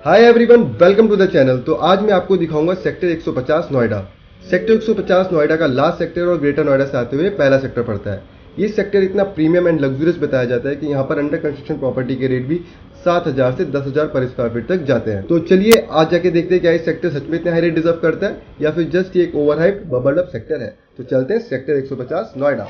Hi everyone, welcome to the channel. तो आज मैं आपको दिखाऊंगा सेक्टर 150 नोएडा। सेक्टर 150 नोएडा का लास्ट सेक्टर और ग्रेटर नोएडा से आते हुए पहला सेक्टर पड़ता है। ये सेक्टर इतना प्रीमियम एंड लग्जरियस बताया जाता है कि यहाँ पर अंडर कंस्ट्रक्शन प्रॉपर्टी के रेट भी 7,000 से 10,000 पर स्क्वायर फीट तक जाते हैं। तो चलिए आज जाके देखते हैं क्या ये सेक्टर सच में इतना हाई रेट डिजर्व करता है या फिर जस्ट ये एक ओवरहाइप बबल्ड अप सेक्टर है। तो चलते हैं सेक्टर 150 नोएडा।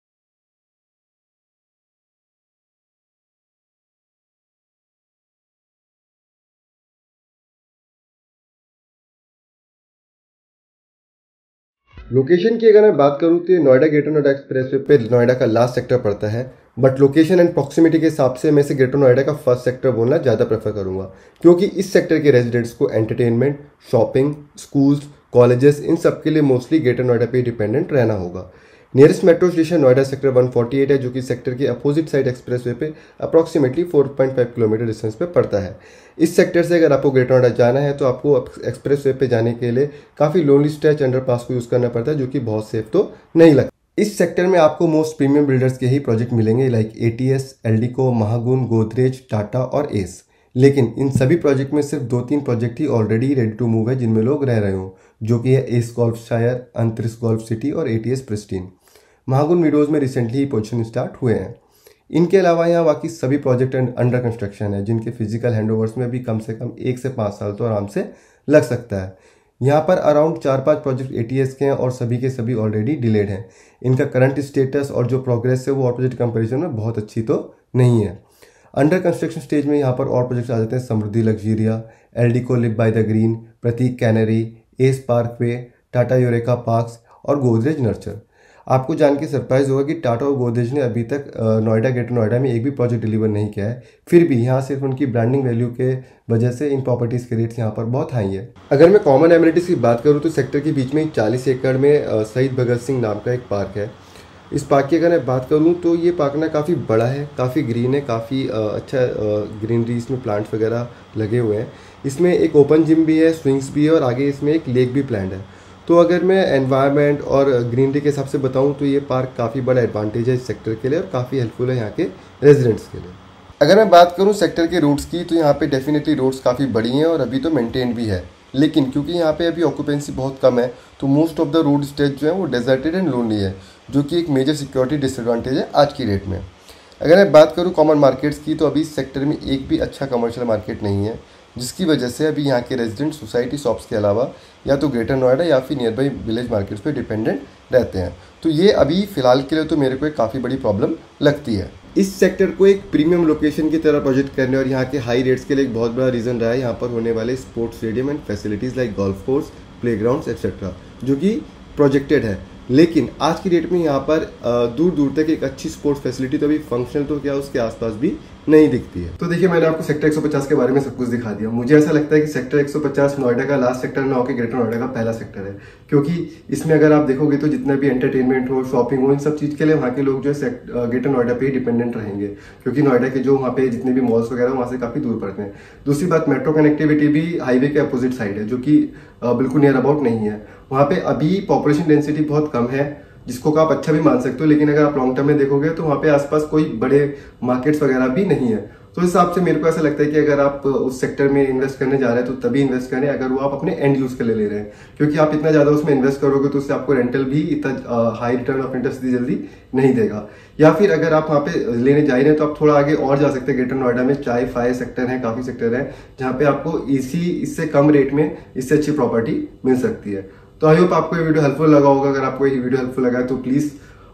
लोकेशन की अगर मैं बात करूँ तो ये नोएडा ग्रेटर नोएडा एक्सप्रेसवे पे नोएडा का लास्ट सेक्टर पड़ता है। बट लोकेशन एंड प्रॉक्सिमिटी के हिसाब से मैं इसे ग्रेटर नोएडा का फर्स्ट सेक्टर बोलना ज़्यादा प्रेफर करूंगा, क्योंकि इस सेक्टर के रेजिडेंट्स को एंटरटेनमेंट, शॉपिंग, स्कूल्स, कॉलेजेस इन सब के लिए मोस्टली ग्रेटर नोएडा पे डिपेंडेंट रहना होगा। Nearest metro station Noida sector 148 है, जो कि सेक्टर के अपोजिट साइड एक्सप्रेसवे पे अप्रॉक्सीमेटली 4.5 किलोमीटर डिस्टेंस पे पड़ता है। इस सेक्टर से अगर आपको ग्रेटर नोएडा जाना है तो आपको एक्सप्रेसवे पे जाने के लिए काफ़ी लोनली स्ट्रेच अंडरपास को यूज़ करना पड़ता है, जो कि बहुत सेफ तो नहीं लगता। इस सेक्टर में आपको मोस्ट प्रीमियम बिल्डर्स के ही प्रोजेक्ट मिलेंगे, लाइक ATS, एल्डिको, महागुन, गोदरेज, टाटा और एस। लेकिन इन सभी प्रोजेक्ट में सिर्फ 2-3 प्रोजेक्ट ही ऑलरेडी रेडी टू मूव है जिनमें लोग रह रहे हो, जो कि है S Golfshire, Antriksh golf city और ATS प्रिस्टीन। महागुन मीडोज में रिसेंटली ही पोजीशन स्टार्ट हुए हैं। इनके अलावा यहाँ बाकी सभी प्रोजेक्ट अंडर कंस्ट्रक्शन है, जिनके फिजिकल हैंडओवर्स में भी कम से कम 1 से 5 साल तो आराम से लग सकता है। यहाँ पर अराउंड 4-5 प्रोजेक्ट ATS के हैं और सभी के सभी ऑलरेडी डिलेड हैं। इनका करंट स्टेटस और जो प्रोग्रेस है वो और प्रोजेक्ट कंपेरिजन में बहुत अच्छी तो नहीं है। अंडर कंस्ट्रक्शन स्टेज में यहाँ पर और प्रोजेक्ट्स आ जाते हैं Samriddhi Luxuria, Eldeco live by the green, Prateek Canary, Ace Parkway, Tata Eureka Parks और गोदरेज नर्चर। आपको जान के सरप्राइज होगा कि टाटा और गोदरेज ने अभी तक नोएडा ग्रेटर नोएडा में एक भी प्रोजेक्ट डिलीवर नहीं किया है। फिर भी यहाँ सिर्फ उनकी ब्रांडिंग वैल्यू के वजह से इन प्रॉपर्टीज़ के रेट्स यहाँ पर बहुत हाई है। अगर मैं कॉमन एमिनिटीज़ की बात करूँ तो सेक्टर के बीच में 40 एकड़ में शहीद भगत सिंह नाम का एक पार्क है। इस पार्क की अगर मैं बात करूँ तो ये पार्क ना काफ़ी बड़ा है, काफ़ी ग्रीन है, काफ़ी अच्छा ग्रीनरी इसमें प्लांट्स वगैरह लगे हुए हैं। इसमें एक ओपन जिम भी है, स्विंग्स भी है और आगे इसमें एक लेक भी प्लान्ड है। तो अगर मैं एनवायरनमेंट और ग्रीनरी के हिसाब से बताऊं तो ये पार्क काफ़ी बड़ा एडवांटेज है इस सेक्टर के लिए और काफ़ी हेल्पफुल है यहाँ के रेजिडेंट्स के लिए। अगर मैं बात करूं सेक्टर के रूट्स की तो यहाँ पे डेफिनेटली रोड्स काफ़ी बड़ी हैं और अभी तो मेंटेन भी है, लेकिन क्योंकि यहाँ पे अभी ऑक्यूपेंसी बहुत कम है तो most of the road stage जो है वो डेजर्टेड एंड लोनली है, जो कि एक मेजर सिक्योरिटी डिसएडवांटेज है आज की डेट में। अगर मैं बात करूँ कॉमन मार्केट्स की तो अभी इस सेक्टर में एक भी अच्छा कमर्शियल मार्केट नहीं है, जिसकी वजह से अभी यहाँ के रेजिडेंट सोसाइटी शॉप्स के अलावा या तो ग्रेटर नोएडा या फिर नियर बाई विलेज मार्केट्स पे डिपेंडेंट रहते हैं। तो ये अभी फिलहाल के लिए तो मेरे को एक काफ़ी बड़ी प्रॉब्लम लगती है। इस सेक्टर को एक प्रीमियम लोकेशन की तरह प्रोजेक्ट करने और यहाँ के हाई रेट्स के लिए एक बहुत बड़ा रीज़न रहा है यहाँ पर होने वाले sports stadium and facilities like golf course, playgrounds etcetera, जो कि प्रोजेक्टेड है। लेकिन आज की डेट में यहाँ पर दूर दूर तक एक अच्छी स्पोर्ट्स फैसिलिटी तो अभी फंक्शनल तो क्या उसके आसपास भी नहीं दिखती है। तो देखिए, मैंने आपको सेक्टर 150 के बारे में सब कुछ दिखा दिया। मुझे ऐसा लगता है कि सेक्टर 150 नोएडा का लास्ट सेक्टर ना होकर ग्रेटर नोएडा का पहला सेक्टर है, क्योंकि इसमें अगर आप देखोगे तो जितना भी एंटरटेनमेंट हो, शॉपिंग हो, इन सब चीज़ के लिए वहाँ के लोग जो है ग्रेटर नोएडा पे ही डिपेंडेंट रहेंगे, क्योंकि नोएडा के जो वहाँ पे जितने भी मॉल्स वगैरह वहाँ से काफ़ी दूर पड़ते हैं। दूसरी बात, मेट्रो कनेक्टिविटी भी हाईवे के अपोजिट साइड है, जो कि बिल्कुल नियर अबाउट नहीं है। वहाँ पे अभी पॉपुलेशन डेंसिटी बहुत कम है, जिसको आप अच्छा भी मान सकते हो, लेकिन अगर आप लॉन्ग टर्म में देखोगे तो वहाँ पे आसपास कोई बड़े मार्केट्स वगैरह भी नहीं है। तो इस हिसाब से मेरे को ऐसा लगता है कि अगर आप उस सेक्टर में इन्वेस्ट करने जा रहे हैं तो तभी इन्वेस्ट करें अगर वो आप अपने एंड यूज के लिए ले रहे हैं, क्योंकि आप इतना ज़्यादा उसमें इन्वेस्ट करोगे तो उससे आपको रेंटल भी इतना हाई रिटर्न ऑफ इंटरेस्ट जल्दी नहीं देगा। या फिर अगर आप वहाँ पे लेने जा रहे हैं तो आप थोड़ा आगे और जा सकते हैं। ग्रेटर नोएडा में चाय फाय सेक्टर है, काफ़ी सेक्टर है जहाँ पे आपको इससे कम रेट में इससे अच्छी प्रॉपर्टी मिल सकती है। तो आई होप आपको ये वीडियो हेल्पफुल लगा होगा। अगर आपको ये वीडियो हेल्पफुल लगा तो please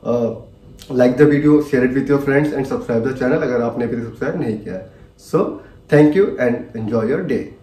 like the video, share it with your friends and subscribe the channel अगर आपने अभी तक सब्सक्राइब नहीं किया है। So, thank you and enjoy your day.